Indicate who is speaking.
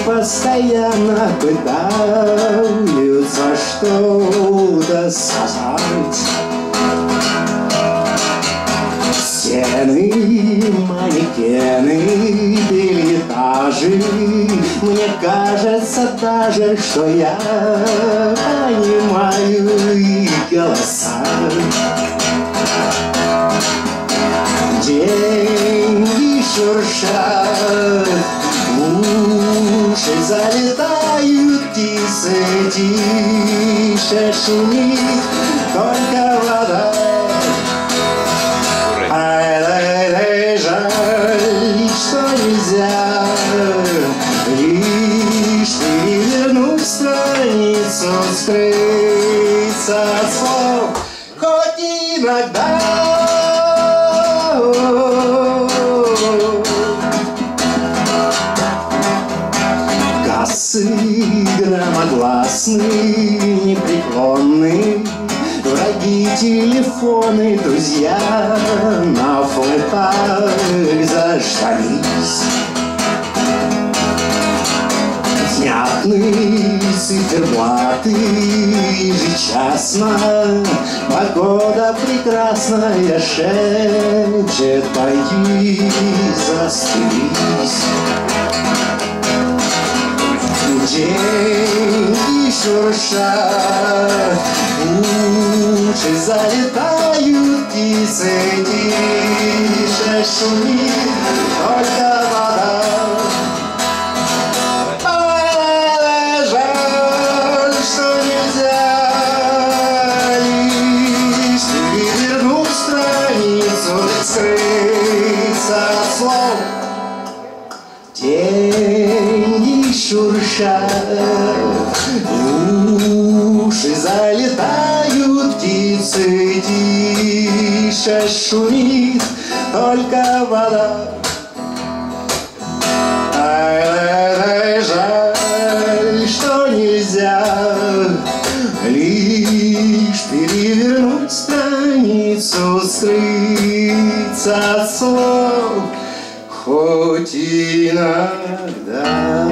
Speaker 1: постоянно пытаются что-то сказать. Стены, манекены, бельетажи. Мне кажется даже, что я понимаю их голоса. Деньги шуршат, в уши залетают птицы, тише шумит только вода. Ай-лай-лай, жаль, что нельзя лишь перевернуть страницу, скрыться от слов, хоть иногда. Кассы громогласны, непреклонны, враги телефоны, друзья на флотах заждались. Внятны циферблаты ежечасно, погода прекрасная шепчет, пойди застылись. Деньги шуршат, уши залетают птицы, тише шумит только вода. Ай, жаль, что нельзя лишь перевернуть страницу, скрыться от слов. Деньги шуршат, уши залетают птицы, тише шумит только вода. Ай-лай-лай, жаль, что нельзя лишь перевернуть страницу, скрыться от слов, хоть иногда.